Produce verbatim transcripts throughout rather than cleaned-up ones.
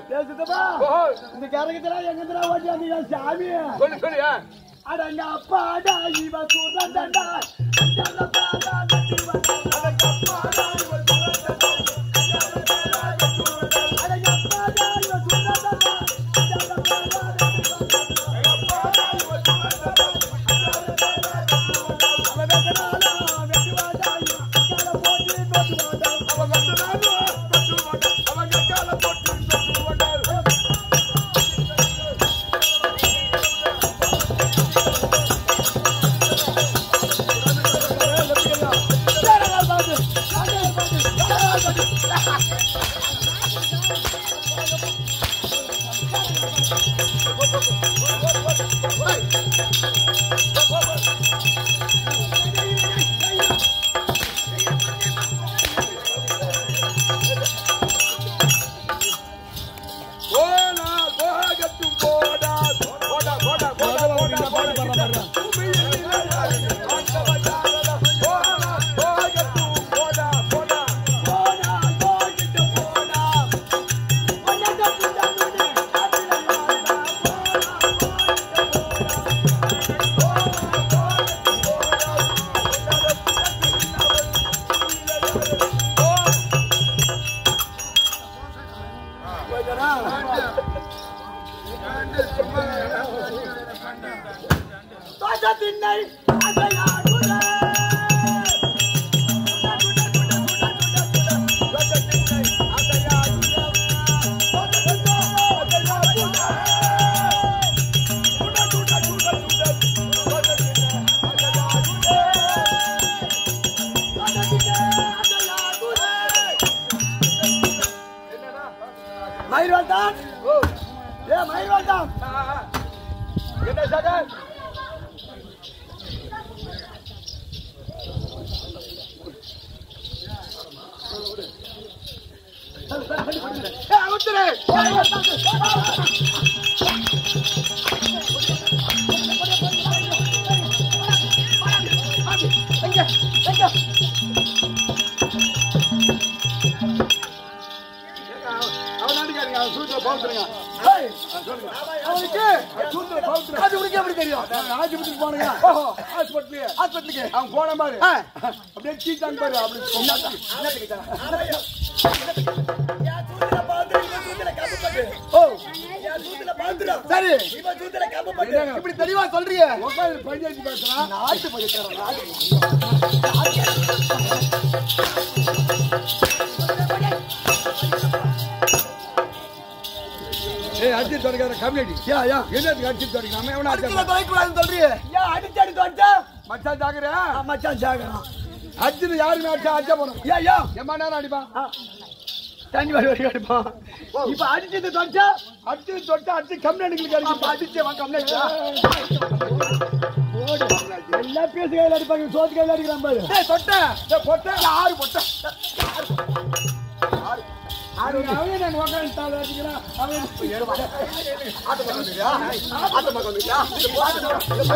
சித்தப்பா இந்த கரகத்துல எங்கடா ஓட்டி வந்தீங்க சாமி சொல்லு சொல்லு அடங்க அப்பாடா இவ சுரந்தடா அஞ்சல பாடா கட்டி வந்தா அடங்க அப்பாடா இவ சுரந்தடா அஞ்சல பாடா கட்டி வந்தா அடங்க அப்பாடா இவ சுரந்தடா அஞ்சல பாடா கட்டி வந்தா அடங்க அப்பாடா இவ சுரந்தடா அஞ்சல பாடா கட்டி வந்தா அவ வெட்டனாலா வெட்டி வாடா அஞ்சல போட்டி போட்டு வாடா அவ வெட்டனாலா வெட்டி வாடா அவ கட்டால போட்டு போட்டு வாடா Mairwatan, oh, ya Mairwatan. Kita sadar. Ya, utre. Tengah, tengah. சூத்திர பௌத்திரங்க அவனுக்கு சூத்திர பௌத்திரம் அது உனக்கு எப்படி தெரியும் ஆஸ்பத்திரிக்கு போனங்க ஹாஸ்பிட்டலுக்கு ஹாஸ்பிட்டலுக்கு அவன் போன மாதிரி அப்படியே சீட்டாங்க பாரு அப்படி சரி இப்படி தெளிவா சொல்றீங்க பஞ்சாயத்து பேசுறான் நாட்டு பஞ்சாயத்து ஏய் அடி தொடங்கற கம்யூனிட்டி யா யா என்னது அடி தொடங்க நம்ம எவனா அடி தொடங்க கூடாதுன்னு சொல்றியே யா அடி அடி தொடங்க மச்சான் ஜாகரா மச்சான் ஜாகரா அடி யாரு மேட்சா அடி போறோம் யா யா எம்மா நேரம் அடிப்பா தண்ணி வரி வரி அடிப்பா இப்ப அடிச்சது தொடச்சா அடி தொடச்சா அடி கம்யூனிட்டிக்கு அடிச்சு அடிச்சே வா கம்யூனிட்டி ஓடு எல்லா பேசி கையில அடிப்பாங்க சோத்து கையில அடிக்கிறான் பாரு டேய் தொட்ட டேய் பொட்ட யாரு பொட்ட யாரு அவனே நான் உட்கார்ந்து தாள அடிக்கிறான் அவன் ஆட்ட பக்கம்யா ஆட்ட பக்கம்யா ஆட்ட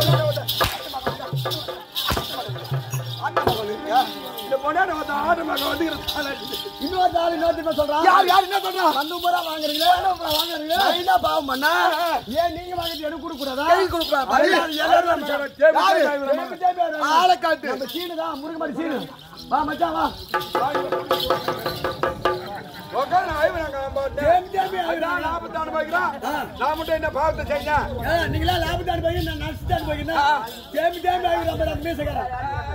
பக்கம்யா இந்த பொண்ணான வந்து ஆட்ட பக்கம் வந்து தாள அடிச்சு இன்னொரு ஆளு என்ன சொல்றான் யார் யார் என்ன சொல்றான் வந்து பூரா வாங்குறீங்களா வாங்குறீங்க என்ன பாவம் பண்ணா ஏன் நீங்க வாங்கிட்டு எனக்கு கொடுக்க கூடாதா எனக்கு கொடுக்க கூடாது எல்லாரும் ஆளை காட்டு நம்ம சீனு தான் முருங்க மாதிரி சீனு வா மச்சான் வா ஓகே நான் ஐவனாங்க டேம் டேம் ஐவனா லாபத்தை அனுபவிக்கிறா நான் மட்டும் என்ன பாவத்தை செய்யா நீங்களா லாபத்தை அனுபவிங்க நான் நஷ்டத்தை அனுபவிக்கிறேன் டேம் டேம் ஐவனா நம்ம மீசகரா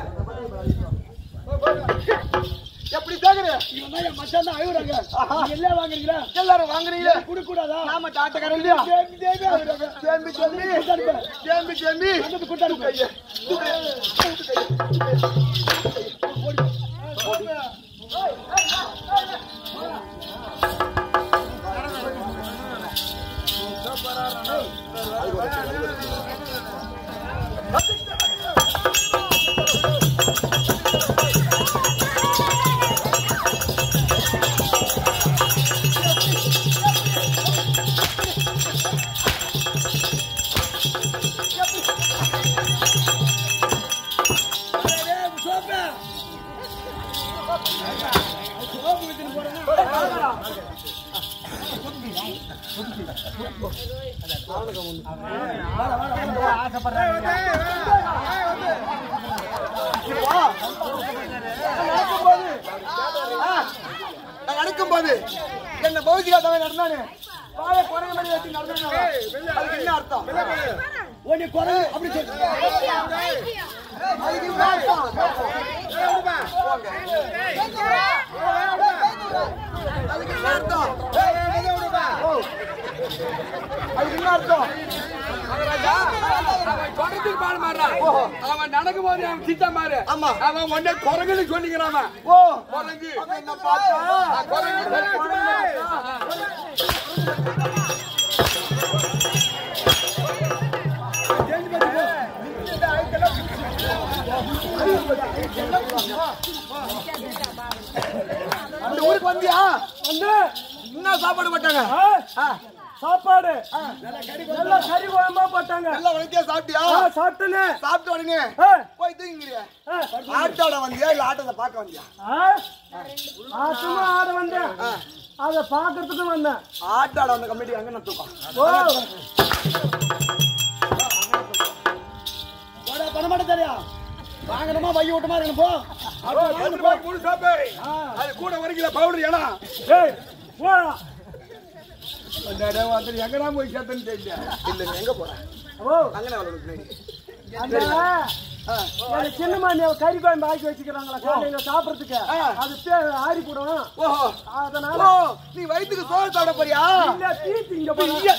எப்படி தாக்குற இவன் தான் மச்சான் தான் ஐவறாங்க எல்லாம் வாங்குறீங்களா எல்லாரும் வாங்குறீங்களா குடு கூடாதா நாம டாட்டக்காரன் இல்லையா டேம் டேம் ஐவறாங்க டேம் டேம் டேம் டேம் அந்த குட்டாரு கைய ஓடி நடக்கும் போது என்ன பௌதிகா தவிர நடந்தானே வாழை குறைய மாதிரி வச்சு நடந்தானே அதுக்கு என்ன அர்த்தம்? ஒன்னு குறை அப்படி சொல்லு. அதுக்கு என்ன அர்த்தம்? அதுக்கு என்ன அர்த்தம்? அதுக்கு என்ன அர்த்தம்? அவன் நடக்கும் போது அவன் சித்தா மாறு. ஆமா, அவன் ஒன்னே குரங்குன்னு சொல்லிக்கிறான். ஓ குரங்கு என்ன பார்த்தா குரங்கு அந்த ஊருக்கு வந்தியா? வந்து என்ன சாப்பாடு போட்டாங்க? சாப்பாடு நல்லா கறி குழம்பா போட்டாங்க. நல்லா உனக்கே சாப்பிட்டியா? சாப்பிட்டேனே. சாப்பிட்ட உடனே போய் தூங்கிறியா? ஆட்டாட வந்தியா இல்ல ஆட்டத்தை பார்க்க வந்தியா? சும்மா ஆட வந்தேன், அதை பாக்குறதுக்கும் வந்தேன். ஆட்டாட வந்த கமிட்டி அங்க நான் தூக்கம் பண்ணமாட்ட தெரியா? வாங்கணுமா வைய விட்டமா இருக்கணும் போ. முழு சாப்பாடு அது கூட ஒரு கிலோ பவுடர் ஏனா எங்கதான் போய் சேர்த்தன்னு தெரியல. இல்ல எங்க போறேன்? ஓ சின்னமா கறி குழம்பு ஆக்கி வச்சுக்கிறாங்களா காலையில சாப்பிடறதுக்கு, அது ஆறி போடும். அதனால நீ வயிற்றுக்கு சோறு சாப்பிட போறியா? இல்ல தீத்து இங்க போறியா?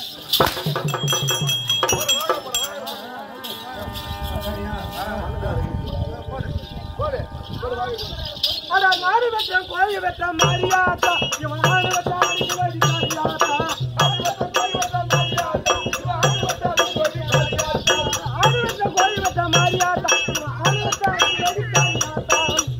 அட நாடு வெட்ட கோழி வெட்ட மாரியாத்தா இவன் நாடு வெட்ட அடிக்க வேண்டி மாரியாத்தா ஆடு வெட்ட கோழி வெட்ட மாரியாத்தா ஆடு வெட்ட அடிக்க வேண்டி மாரியாத்தா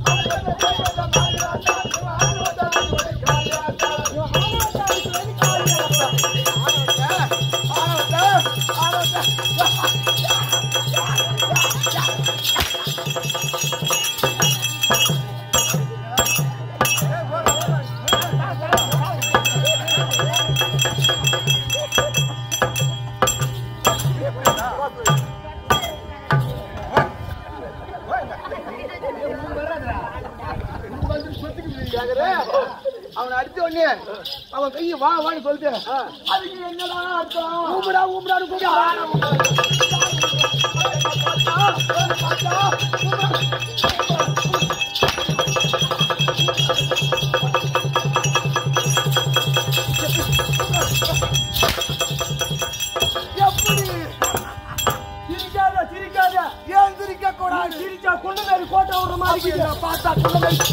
அவனை அடிச்ச உடனே அவன் கையை வா வான்னு சொல்லிட்டு அதுக்கு என்னடா அர்த்தம்? ஊம்படா ஊம்படான்னு எப்படி சிரிக்காத சிரிக்காத ஏன் சிரிக்க கூடாது? சிரிச்சா கொண்டு மாதிரி கோட்டை விடுற மாதிரி பார்த்தா கொண்டு மாதிரி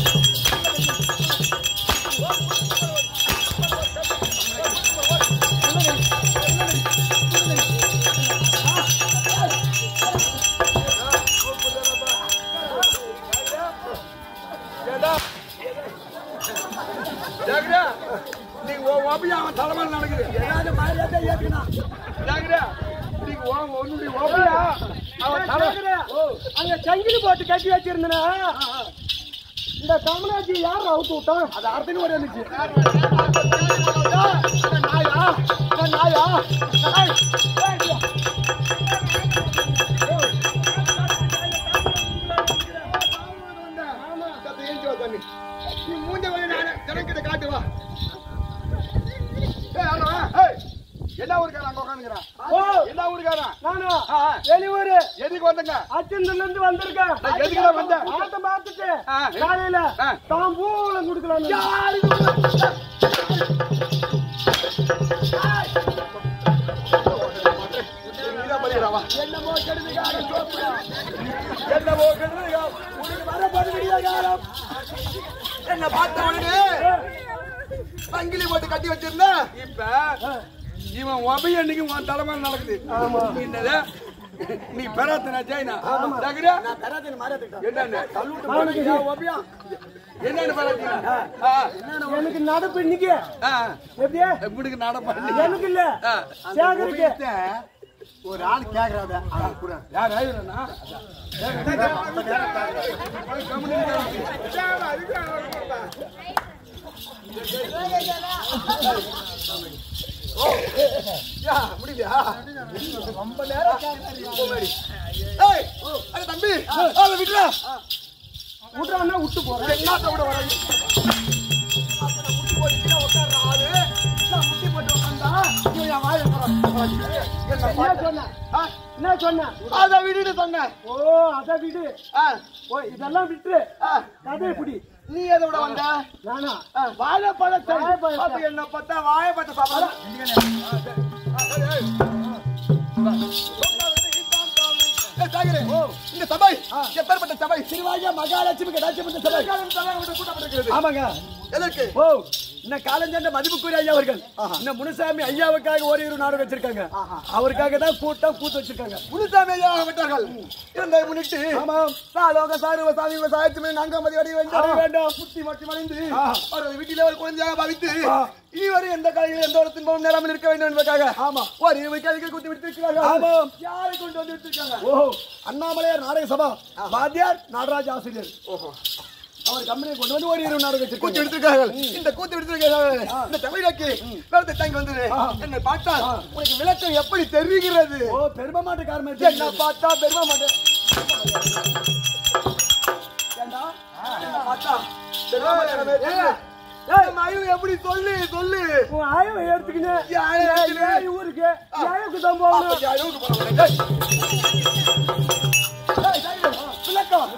அவன் தலைமையில் நடக்குது. அங்க சங்கிலி போட்டு கட்டி வச்சிருந்தா இந்த கமலாஜி யார் அவுத்து விட்டான்? அது அர்த்தம் ஒரு இருந்துச்சு. நாயா நாயா நீ மூஞ்ச ஜனக்கிட்ட காட்டுவா. என்ன ஊருக்காரன் அங்க உட்காந்துக்கிறான்? என்ன ஊருக்காரன்? நானா வெளியூரு. எதுக்கு வந்தங்க? அச்சந்தூர்ல இருந்து வந்திருக்கேன். எதுக்குடா வந்த? ஆட்ட பார்த்துட்டு காலையில தாம்பூலம் கொடுக்கலாம். என்னமோ கெடுதுக்காக என்னவோ கெடுதுக்கா வர படுகிற காலம் என்ன பார்த்த உடனே சங்கிலி போட்டு கட்டி வச்சிருந்தா இப்ப இவன் ஒபைய அன்னைக்கு உன் தலைமையில் நடக்குது. என்னது நீ பெறாத்தனா ஜெயினா தகுற நான் பெறாதேன்னு மாறிட்டேன். என்னன்னு தள்ளுட்டு ஒபையா என்னன்னு பெறாத்தீங்க? எனக்கு நடப்பு இன்னைக்கு எப்படியா எப்படிக்கு நடப்பா? எனக்கு இல்ல சேகருக்கு ஒரு ஆள் கேக்குறாத கூட யார் ஆயிரண்ணா யா முடியலையா ரொம்ப நேரம் ஏய் அட தம்பி அவ விடுடா விட்றான்னா விட்டு போறேன் என்னத்த விட வர அப்ப நான் முட்டி போட்டுட்டா உட்கார்ற ஆளு நான் முட்டி போட்டு உட்கார்ந்தா நீ என் வாயை என்ன சொன்ன என்ன சொன்ன அத விடுன்னு சொன்னேன் ஓ அத விடு ஓ இதெல்லாம் விட்டு கதை புடி நீ எதை விட வந்த நானா வாழைப்பழத்தை அப்ப என்ன பார்த்தா வாழைப்பழத்தை சாப்பிடலாம் இந்த சபை எப்பேற்பட்ட சபை திருவாயா மகாலட்சுமி கடாட்சிமன்ற சபை கூட்டப்பட்டிருக்கிறது ஆமாங்க எதற்கு ஓ இந்த காலஞ்சண்ட மதிப்புக்குரிய ஐயா அவர்கள் இந்த முனுசாமி ஐயாவுக்காக ஓரிரு நாடு வச்சிருக்காங்க அவருக்காக தான் கூட்டம் கூத்து வச்சிருக்காங்க முனுசாமி ஐயா விட்டார்கள் இருந்த முன்னிட்டு ஆமாம் சாலோக சாருவ சாமி விவசாயத்துமே நான்காமதி அடி வேண்டும் வேண்டும் முத்தி மட்டி மறைந்து அவரது வீட்டிலே ஒரு குழந்தையாக பாவித்து இவரு எந்த கலையில் எந்த ஒரு துன்பமும் நேராமல் இருக்க வேண்டும் என்பதற்காக ஆமா ஒரு இவை கைகள் குத்தி விட்டிருக்கிறார்கள் ஆமாம் யாரை கொண்டு வந்து விட்டிருக்காங்க ஓஹோ அண்ணாமலையார் நாடக சபா வாத்தியார் நாடராஜ் ஆசிரியர் ஓஹோ அவர் கம்பெனியை கொண்டு வந்து ஒரு இரு நாடகம் கூத்து எடுத்திருக்கார்கள் இந்த கூத்து எடுத்திருக்கார்கள் இந்த தமிழக்கு வேலை தாங்கி வந்தது என்னை பார்த்தா உனக்கு விளக்கம் எப்படி தெரிகிறது ஓ பெருமை மாட்டு காரணம் என்ன பார்த்தா பெருமை மாட்டேன் என்ன பார்த்தா பெருமை மாட்டேன் எப்படி சொல்லு சொல்லு உன் ஆய்வை எடுத்துக்கினேன் யாரு ஊருக்கு யாருக்கு தான் போகணும் விளக்கம்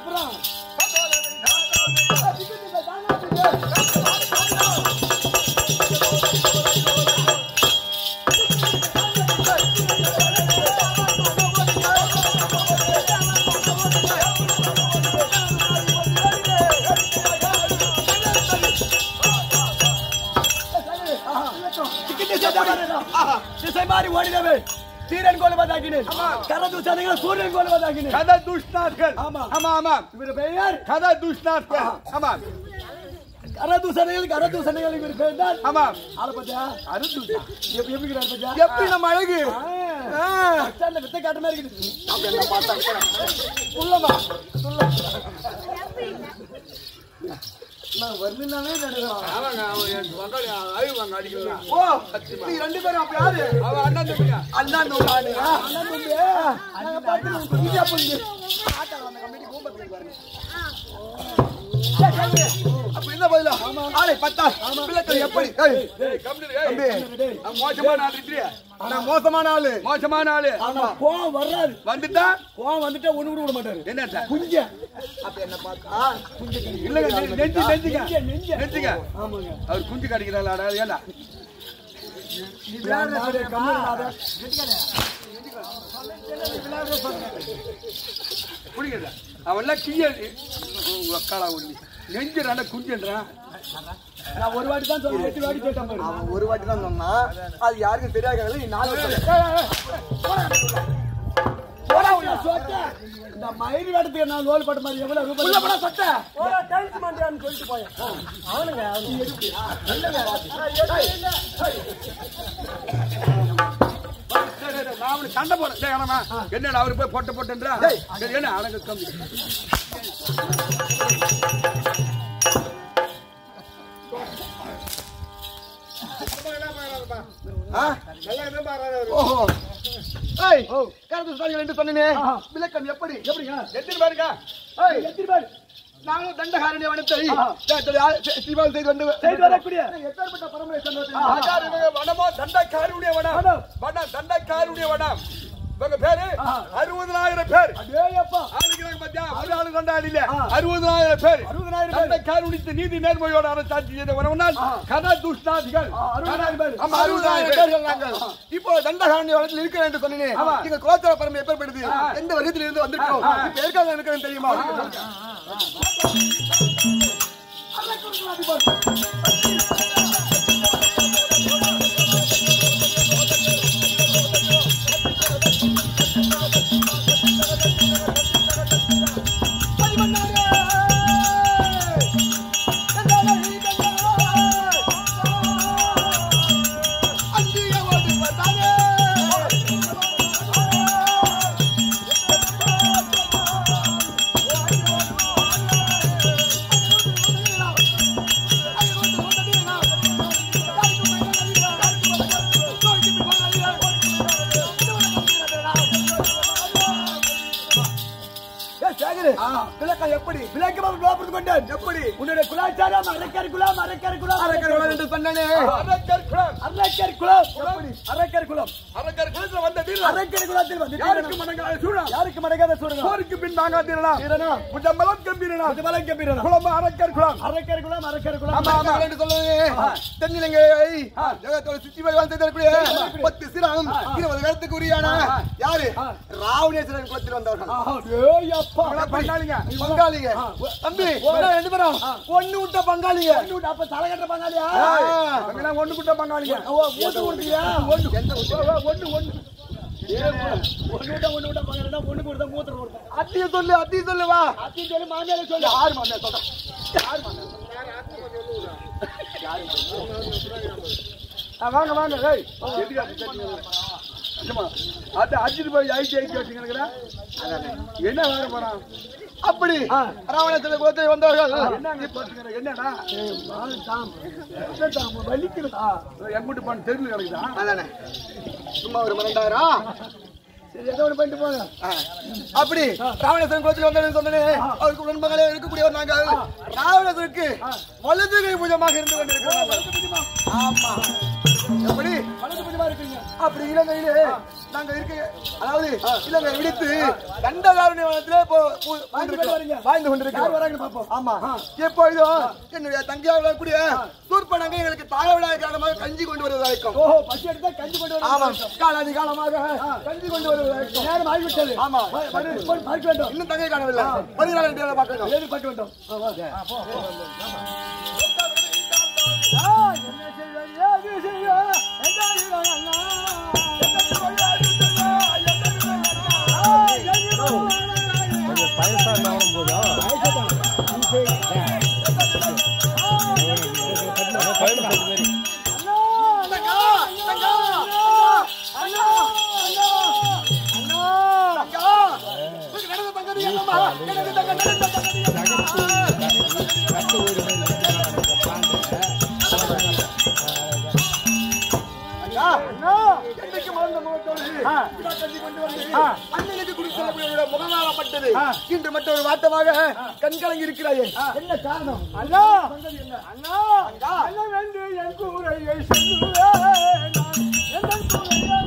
திசை மாறி ஓடினவே தீரன் கோலவதாகினேன் கரதுஷாதிகள் சூரியன் கோலவதாகினேன் கதை துஷ்டார்கள் ஆமா ஆமா ஆமா இவர் பெயர் கதை துஷ்டார்கள் ஆமா கரதுஷாதிகள் கரதுஷாதிகள் இவர் பெயர் தான் ஆமா ஆள பத்தியா அருதுஷா எப்படி எப்படி பத்தியா எப்படி நம்ம அழகு அந்த வித்தை காட்ட மாதிரி இருக்குது அப்ப என்ன பார்த்தா உள்ளமா உள்ள நான் வரணும்னாலே நினைக்கிறேன் ஆமாங்க அவன் என் பங்காளி அழுவாங்க அடிக்கலாம் ஓ நீ ரெண்டு பேரும் அப்ப யாரு அவன் அண்ணன் தம்பியா அண்ணன் தம்பி அண்ணன் தம்பி நாங்க பார்த்து இந்தியா போய் ஆட்டா அந்த கம்பெனி கோம்பத்துக்கு பாருங்க அப்ப என்ன பதிலா ஆளை பத்தா பிள்ளைகள் எப்படி ஏய் தம்பி மோசமான ஆளு இல்லையா நான் மோசமான ஆளு மோசமான ஆளு ஆமா கோவம் வராது வந்துட்டா கோவம் வந்துட்டா ஒண்ணு கூட விட மாட்டாரு என்ன குஞ்ச அப்ப என்ன பார்த்தா குஞ்சு இல்லங்க நெஞ்சு நெஞ்சுங்க நெஞ்சுங்க ஆமாங்க அவர் குஞ்சு கடிக்கிறாளா ஏன்னா நாடு கம்மனாத புரியுதா அவன்லாம் கிய வக்காளா ஒண்ணு நெஞ்சு ரெண்ட குஞ்சுன்றான் நான் ஒரு வாட்டி தான் சொல்லி எட்டு வாட்டி கேட்டேன் பாரு அவன் ஒரு வாட்டி தான் சொன்னா அது யாருக்கும் தெரியாது நீ நாலு போடா உள்ள சொட்ட இந்த மயிர் இடத்துக்கு நான் லோல் பட்ட மாதிரி எவ்வளவு ரூபாய் உள்ள போடா சொட்ட போடா டைல்ஸ் மாண்டியான்னு சொல்லிட்டு போய் அவனுங்க அவனுங்க எதுக்கு நான் அவனுக்கு சண்டை போறேன் என்னடா அவரு போய் போட்ட போட்டுன்றா என்ன அழகு கம்மி விளக்கம் எப்படி எப்படிங்க எத்தனை பாருங்க எத்தனை பேர் நாங்களும் தண்டகாரண்ய வனத்தை செய்து வந்து செய்து வரக்கூடிய எப்பேற்பட்ட பரம்பரை சொன்னது வனமோ தண்டக்காரனுடைய வனம் வனம் தண்டக்காரனுடைய வனம் இவங்க பேரு அறுபதாயிரம் பேர் அடேயப்பா ஆளுகிறாங்க பாத்தியா ஒரு ஆளு கொண்டாடி இல்ல அறுபதாயிரம் பேர் அறுபதாயிரம் பேர் தண்டக்காரனுடைய நீதி நேர்மையோட அரசாட்சி செய்த வனம்னால் கன துஷ்டாதிகள் அறுபதாயிரம் பேர் ஆமா அறுபதாயிரம் பேர்கள் நாங்கள் இப்போ தண்டகாரண்ய வனத்தில் இருக்கிறேன் என்று சொன்னேன் நீங்க கோத்திர பரம்பரை எப்பேற்படுது எந்த வகத்தில் இருந்து வந்திருக்கோம் இப்ப எதுக்காக இருக்கிறேன் தெரியுமா கேக்குது ஆ, விளக்கம் எப்படி விளக்கமாக கோபுரத்து கொண்டேன் எப்படி உன்னுடைய குலாச்சாரம் அரக்கர் குலம் அரக்கர் குலம் அரக்கர் குலம் என்று சொன்னனே அரக்கர் குலம் அரக்கர் குலம் எப்படி அரக்கர் குலம் அரக்கர் குலத்துல வந்த வீரர் அரக்கர் குலத்தில் வந்து யாருக்கு மடங்காத சூழா யாருக்கு மடங்காத சூழல் போருக்கு பின் தாங்காதீரனா வீரனா முடம்பலம் கம்பீரனா முடம்பலம் கம்பீரனா குலம் அரக்கர் குலம் அரக்கர் குலம் அரக்கர் குலம் ஆமா ஆமா என்று சொல்லுனே தென்னிலங்கை ஜெகத்தோட சுத்தி போய் வாழ்ந்ததற்குரிய பத்து சிரம் இருபது கருத்துக்கு உரியான யாரு ராவணேஸ்வரன் குலத்தில் வந்தவர்கள் ஏய் அப்பா பங்காளிங்க பங்காளிங்க தம்பி ரெண்டு பேரும் ஒண்ணு விட்ட பங்காளிங்க அப்ப தலைகட்ட பங்காளியா அங்கெல்லாம் ஒண்ணு குட்ட பங்காளிங்க மூட்டு கொடுத்தியா ஒண்ணு ஒண்ணு ஒண்ணு ஒண்ணு விட்ட ஒண்ணு விட்ட பங்காளினா ஒண்ணு கொடுத்தா மூத்திர கொடுத்தா அத்திய சொல்லு அத்திய சொல்லு வா அத்தி சொல்லி மாமியார சொல்லு யார் மாமியார் சொல்ற யார் மாமியார் வாங்க வாங்க ஏய் அது அடிச்சுட்டு போய் ஐடி ஐடி வச்சுக்கிறா என்ன வாங்க போறான் அப்படி ராவணேஸ்வரன் குலத்தில் வந்தவர்கள் என்னங்க போட்டுக்கிற என்னடா வலிக்கிறதா எங்கிட்டு போன தெருவில் கிடக்குதா அதானே சும்மா ஒரு மரண்டாயிரம் சரி ஏதோ ஒன்று பண்ணிட்டு போங்க அப்படி ராவணேஸ்வரன் குலத்தில் வந்தவர்கள் சொன்னனே அவருக்கு உடன்மகளே இருக்கக்கூடியவர் நாங்கள் ராவணேஸ்வருக்கு வலது கை பூஜமாக இருந்து கொண்டிருக்கிறோம் ஆமா எப்படி வலது பக்கமா இருக்கீங்க அப்படி இலங்கையிலே நாங்க இருக்க அதாவது இலங்கை விடுத்து தண்டகாரண்யத்திலே வாழ்ந்து கொண்டிருக்கிறோம் யார் வராங்கன்னு பாப்போம் ஆமா எப்பொழுதும் என்னுடைய தங்கையாக வரக்கூடிய சூர்பனங்க எங்களுக்கு தாழவிழா காரணமாக கஞ்சி கொண்டு வருவதாயிருக்கும் ஓஹோ பசி எடுத்தா கஞ்சி கொண்டு வர ஆமா காலாதி காலமாக கஞ்சி கொண்டு வருவதாயிருக்கும் நேரம் ஆகிவிட்டது ஆமா பார்க்க வேண்டும் இன்னும் தங்கை காணவில்லை வருகிறார்கள் பார்க்கணும் ஏது பார்க்க வேண்டும் என்ன செய்வது ஏது செய்ய கொஞ்சம் பயசா இருந்தாலும் போதா முகமாகப்பட்டது இன்று மற்றொரு வாட்டமாக கண்கலங்கி இருக்கிறாயே என்ன காரணம் அண்ணா என்ன அண்ணா அண்ணா வென்று என் கூரையை சொல்லுவேன் என் கூரையை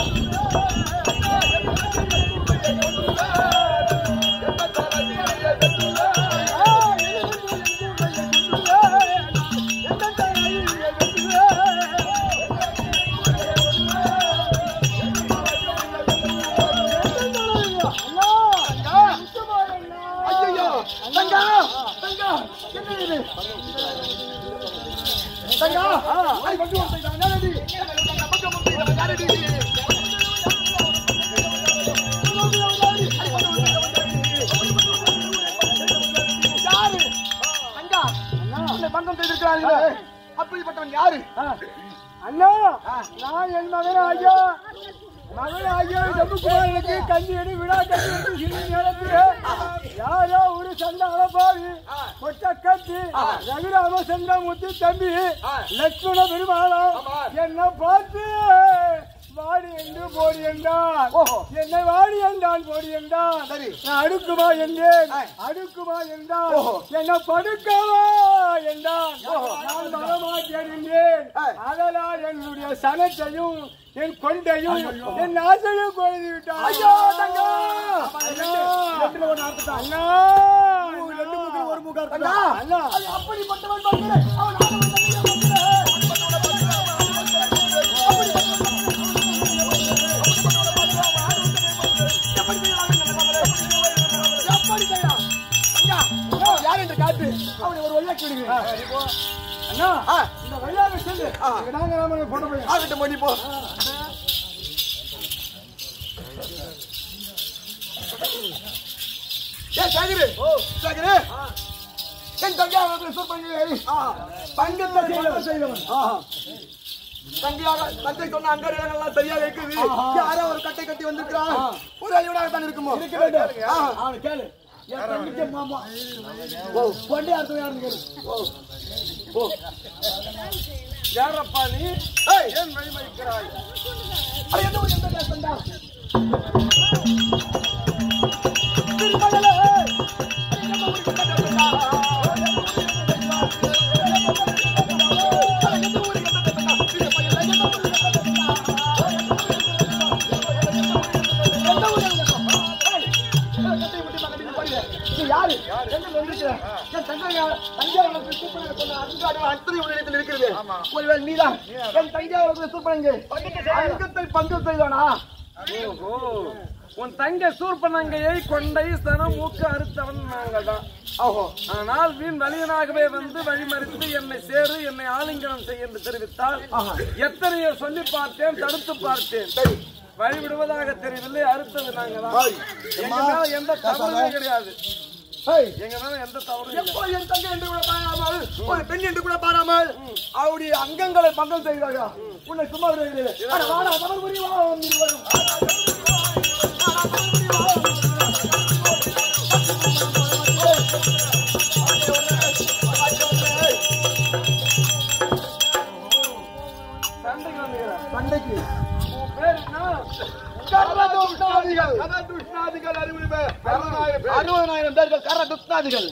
பங்கம் செய்திருக்கிறார்களே அப்படிப்பட்டவன் யாரு அண்ணா நான் என் மகன் ஆகிய மகன் ஆகிய ஜம்முக்குமாரனுக்கு கஞ்சியடி விழா கஞ்சி நேரத்தில் யாரோ ஒரு சண்டை அளப்பாவி கொட்ட கட்டி ரகுராம சண்டை முத்து தம்பி லட்சுமண பெருமாளம் என்ன பார்த்து வாடி என்று போடி என்றான் என்னை வாடி என்றான் போடி என்றான் நான் அடுக்குமா என்றேன் அடுக்குமா என்றான் என்னை படுக்கவா என்றான் நான் மரமாட்டேன் என்றேன் அதனால் என்னுடைய சனத்தையும் என் கொண்டையும் என் ஆசையும் கொழுந்து விட்டான் ஐயோ தங்கா அண்ணா ரெண்டு முகம் ஒரு முகம் அண்ணா அப்படிப்பட்டவன் பார்க்கிறேன் அவன் யார் என்று காட்டு அவனை ஒரு வெள்ளாக்கி விடுங்க அண்ணா இந்த வெள்ளாவை சொல்லு நாங்க நாம போட போய் ஆகிட்ட மணி போ ஏ சாகரு சாகரு என் தங்கையாக சொற்பங்க பங்கத்தை செய்தவன் தங்கையாக தந்தை சொன்ன அங்கெல்லாம் சரியாக இருக்குது யாரோ ஒரு கட்டை கட்டி வந்திருக்கிறான் ஒரு அழிவனாக தான் இருக்குமோ இருக்க வேண்டும் அவனை கேளு என் தங்கச்சி மாமா ஓ கொண்டே அர்த்தம் யாருன்னு கேளு ஓ ஓ யாரப்பா நீ ஏய் ஏன் வழிமறிக்கிறாய் அது என்ன எந்த கேஸ் வந்தா திருமகளே நீ யாரு எங்க வந்திருக்கிற என் தங்கையா தஞ்சாவூர் சூப்பரங்க சொன்ன அதுக்காக அத்தனை உலகத்தில் இருக்கிறது ஒருவேளை நீதான் என் தஞ்சாவூர் சூப்பரங்க அங்கத்தை பங்கு செய்வானா ஓஹோ உன் தங்க சூர்பனங்கையை கொண்டை சனம் மூக்கு அறுத்தவன் நாங்கள் தான். ஓஹோ ஆனால் வீண் வலியனாகவே வந்து வழிமறித்து என்னை சேரு என்னை ஆலிங்கனம் செய்ய என்று தெரிவித்தால் எத்தனையோ சொல்லி பார்த்தேன், தடுத்து பார்த்தேன், வழிவிடுவதாக தெரியவில்லை. அறுத்தது நாங்கள் தான். எங்க மேல எந்த தவறுமே கிடையாது. எங்க மேல எந்த தவறும் எப்போ என் தங்கை என்று கூட பாராமல் ஒரு பெண் என்று கூட பாராமல் அவருடைய அங்கங்களை பங்கம் செய்கிறார்கள். உன்னை சும்மா சண்டைக்கு பேர் என்ன? அறுபதாயிரம் பேர்கள் கர துஷ்டாதிகள்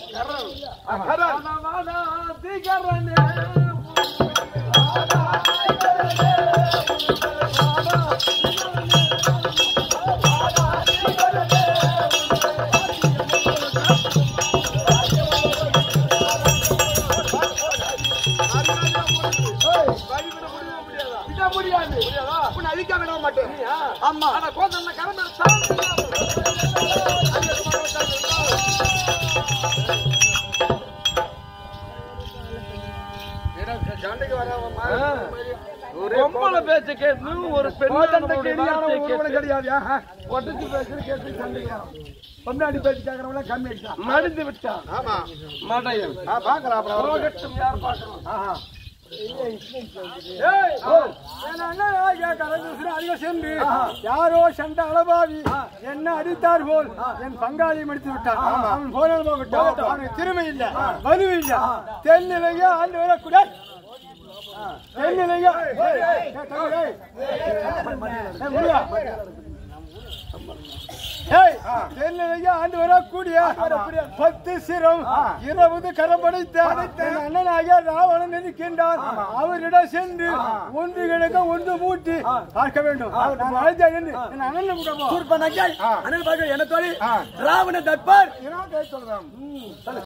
முடியாது உன்னை அழிக்க விட மாட்டேன். ஆமா கோதல்ல கரந்த பொம்பளை பேச்ச கேட்டு ஒரு பெண் கிடையாது. ஒட்டச்சு பேச்சு கேட்டு சண்டைக்காரன் பொன்னாடி பேச்சு கேட்கறவங்கள கம்மி ஆயிட்டான் மடிந்து விட்டான். ஆமா மடையன் பாக்கலாம் யார் பாக்கணும்? யாரோ சண்டை அளவாவி என்ன அடித்தார் போல் என் பங்காளி மடித்து விட்டான். அவன் போனால் போகட்டும், அவனுக்கு திறமை இல்ல, வலு இல்ல. தென்னிலையா ஆண்டு வரக்கூட தென்னிலையா தென்னிலையா ஆண்டு வரக்கூடிய பத்து சிரம் இருபது கரம் படைத்த அண்ணனாக ராவணன் இருக்கின்றார். அவரிடம் சென்று ஒன்று கிழக்க ஒன்று மூட்டி பார்க்க வேண்டும். அண்ணன் ராவண தட்பார்